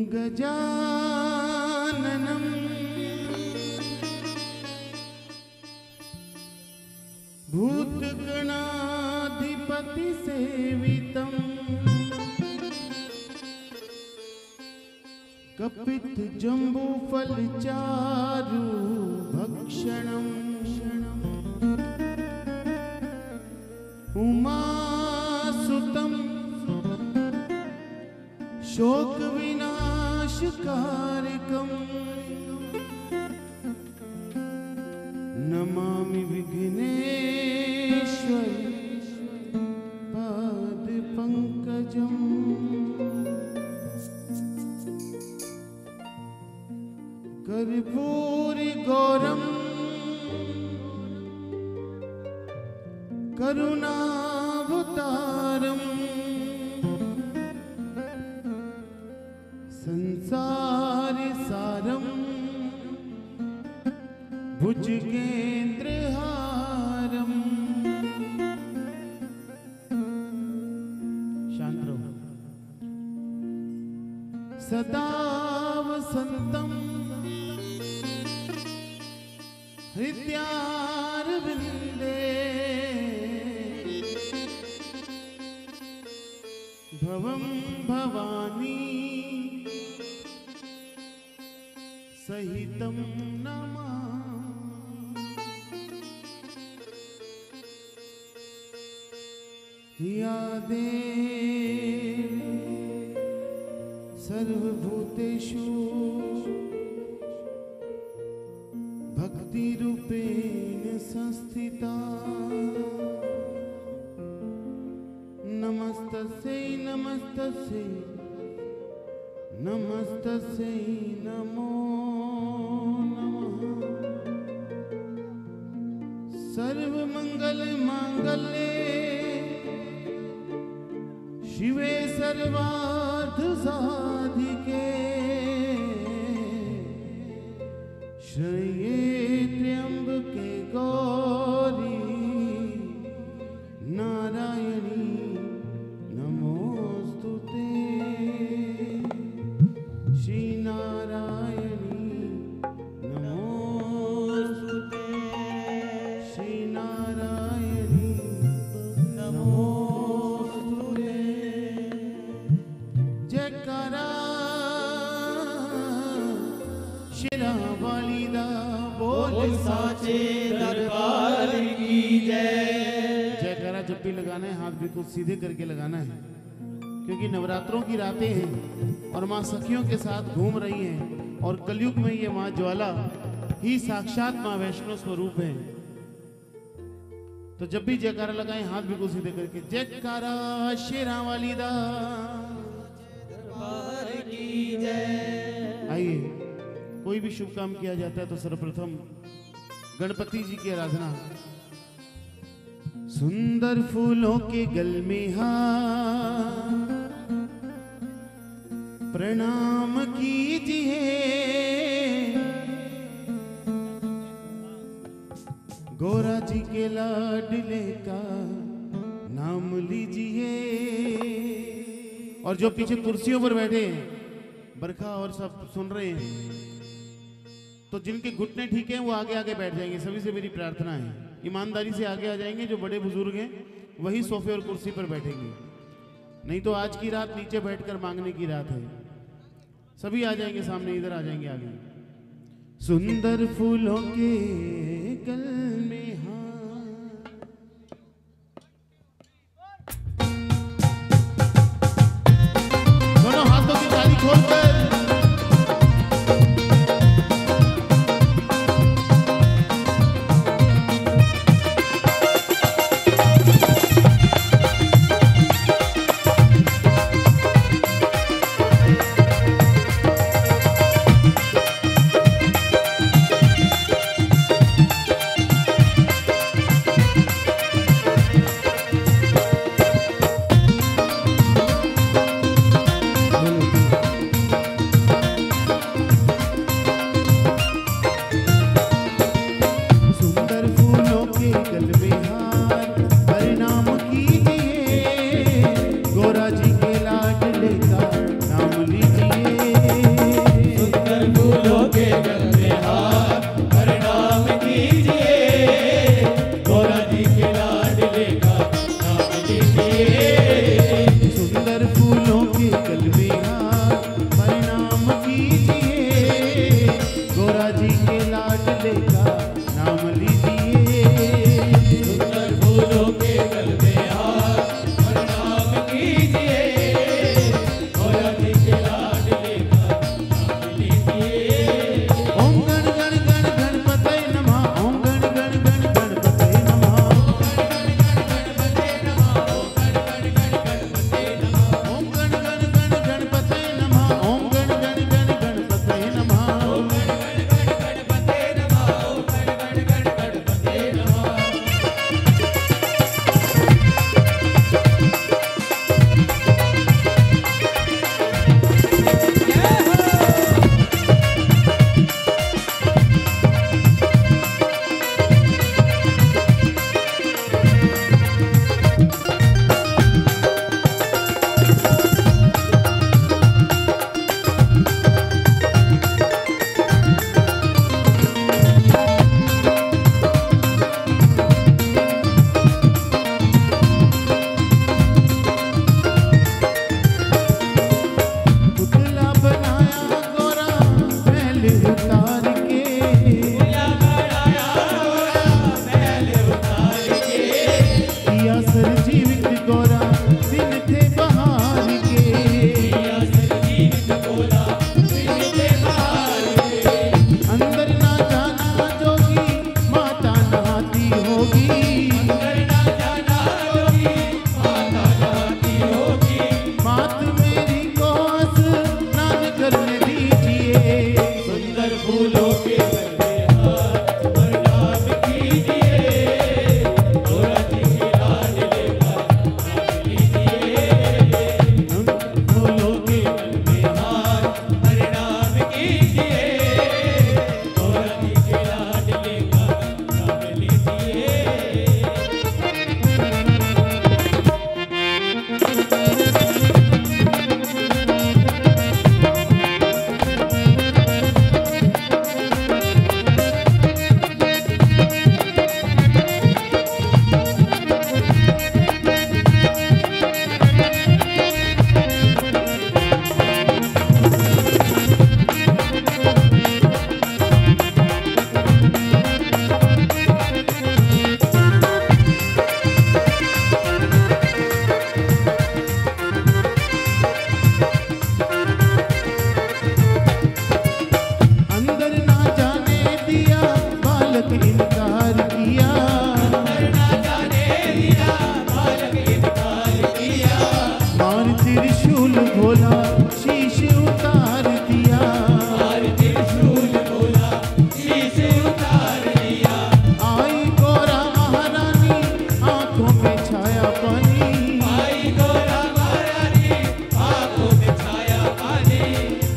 गजाननम् भूतगणाधिपति सेवितम् कपित जम्बूफलचारु भक्षणम् उमासुतम् शोक विनाशकारकम् नमामि विघ्नेश्वर पाद पंकजम् कर्पूरी गौरम करुणावतारम संसार सारम भुजगेंद्रहारम। शांत रहो। सदा वसंतम हृदयारविंदे भवं भवानी सहितं नमामि। या देवी सर्वभूतेषु भक्ति रूपेण संस्थिता नमस्तस्यै नमस्तस्यै नमस्तस्यै नमो नमः। सर्वमंगल मांगल्ये शिवे सर्वार्थ साधिके शरण्ये त्र्यंबके गौरी नारायणी नमोस्तुते। श्री नारायणी नमोस्तुते। श्री नारायणी नमोस्तुते। जयकारा शेरावाली दा बोल साचे दरबार की जय। जयकारा जब भी लगाना है हाथ बिल्कुल सीधे करके लगाना है, क्योंकि नवरात्रों की रातें हैं और माँ सखियों के साथ घूम रही हैं और कलयुग में ये माँ ज्वाला ही साक्षात माँ वैष्णो स्वरूप है। तो जब भी जयकारा लगाएं हाथ बिल्कुल सीधे करके जयकारा शेरावाली दा दरबार की जय। आइए, कोई भी शुभ काम किया जाता है तो सर्वप्रथम गणपति जी की आराधना। सुंदर फूलों के गल में हार प्रणाम कीजिए, गौरा जी के लाडले का नाम लीजिए। और जो पीछे कुर्सियों पर बैठे हैं बरखा और सब सुन रहे हैं, तो जिनके घुटने ठीक हैं वो आगे आगे बैठ जाएंगे। सभी से मेरी प्रार्थना है, ईमानदारी से आगे आ जाएंगे। जो बड़े बुजुर्ग हैं वही सोफे और कुर्सी पर बैठेंगे, नहीं तो आज की रात नीचे बैठकर मांगने की रात है। सभी आ जाएंगे सामने, इधर आ जाएंगे आगे। सुंदर फूलों के गल में दोनों हाथों की ताली खोलकर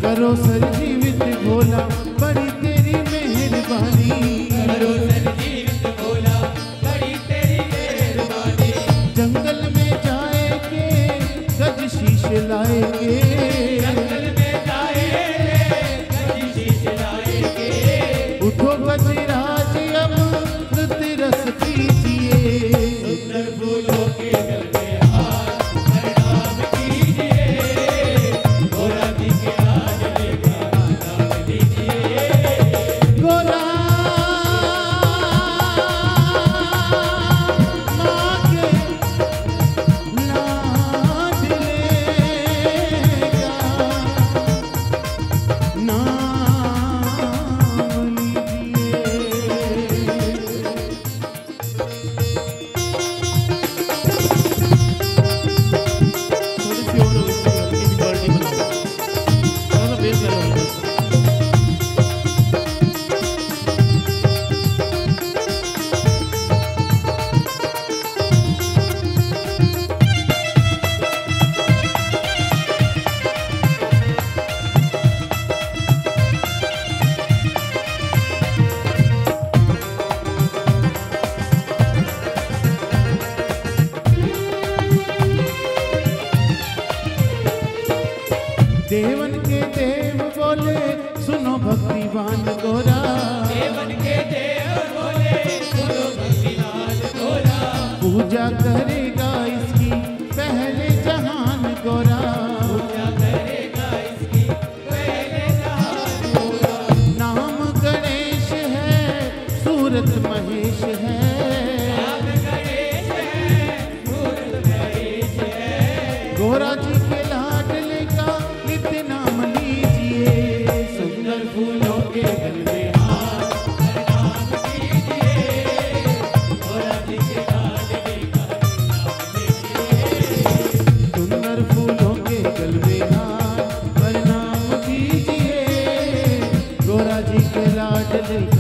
करो सर जीवित भोला बड़ी तेरी मेहरबानी, करो सर जीवित भोला बड़ी तेरी मेहरबानी। जंगल में जाएंगे गज शीश लाएंगे, जंगल में जाएंगे गज शीश लाएंगे। उठो गजराज अब नृत्य रस कीजिए, सुंदर फूलों के गल में हार प्रणाम कीजिए। गोरा जी के लाड लेकर नाम लीजिए। गोरा माँ के लाड लेगा नाम लीजिए। थोड़ी सी और इसकी क्वालिटी बनाओ, थोड़ा सा बेस लगाओ। देवन के देव बोले सुनो भक्तिवान गोरा, देवन के देव बोले सुनो भक्तिमान गोरा। पूजा करेगा इसकी पहले जहान गोरा, पूजा करेगा इसकी पहले जहान गोरा। नाम गणेश है सूरत महेश है, नाम गणेश है सूरत महेश है। गोरा जी के लाडले का नित्य नाम लीजिए, सुंदर फूलों के गल में हार प्रणाम कीजिए। गोरा जी के लाड लेकर नाम लीजिए। सुंदर फूलों के गल में हार प्रणाम कीजिए, गोरा जी के लाडले